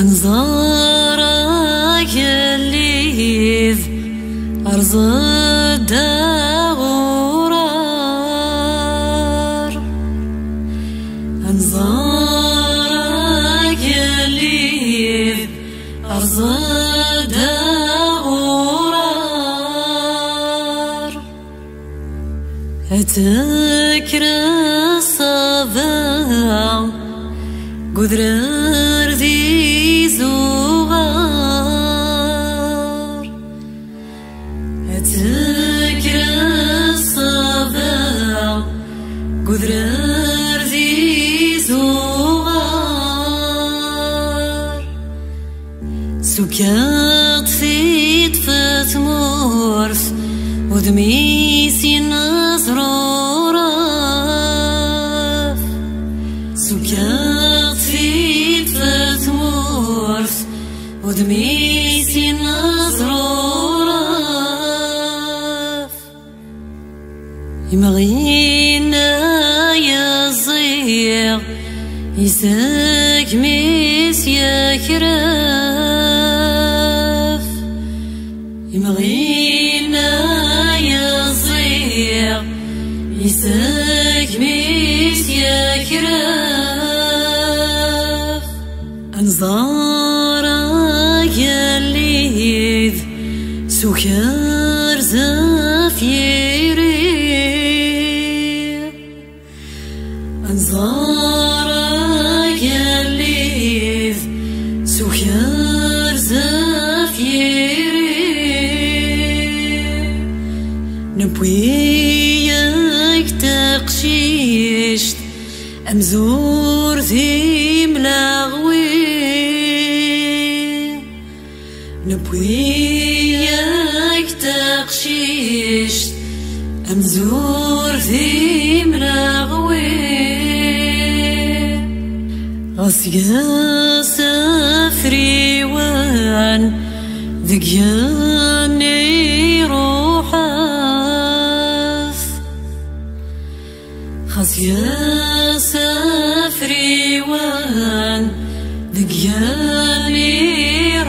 أنظارك اللي أرض الدورار، أنظارك اللي أرض الدورار، أتذكر الصبا قدر ذي زغار، أتذكر الصبا قدر ذي زغار، سكات في طفت مرث ودميسي نظر راف، سكات في طفت مرث ودميسي نظر راف، يمغينا يزيغ يساك ميس يكراف، يمغينا يزيغ يساك ميس يكراف، أنظارك اللي سكر زفيري، أنظارك اللي سكر زفيري، نبويك تقشيشت أمزور ذي ملاغوي، نبويك تقشيشت أمزور ذي ملاغوي، غصيا سافري وان ذقياني روحاث، غصيا سافري وان ذقياني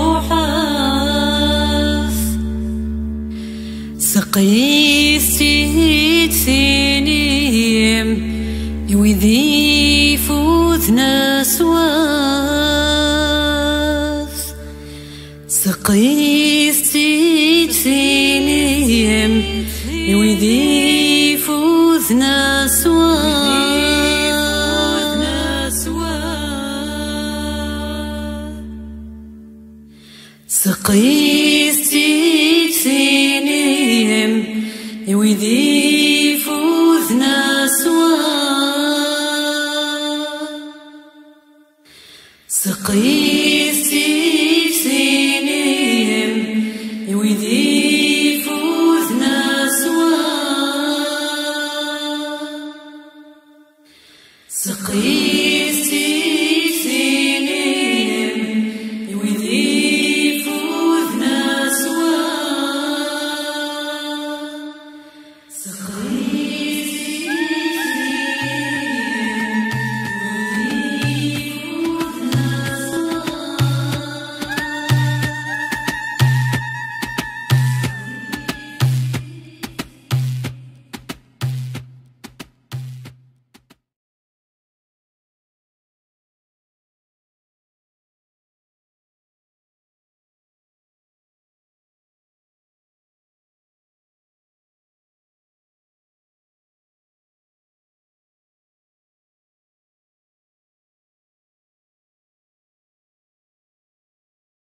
روحاث، سقيستي تثينيم يوذي فوثنا سواث، سقيستي تثينيم يوذي فوثنا سواث، سقيستي تثينيم يوذي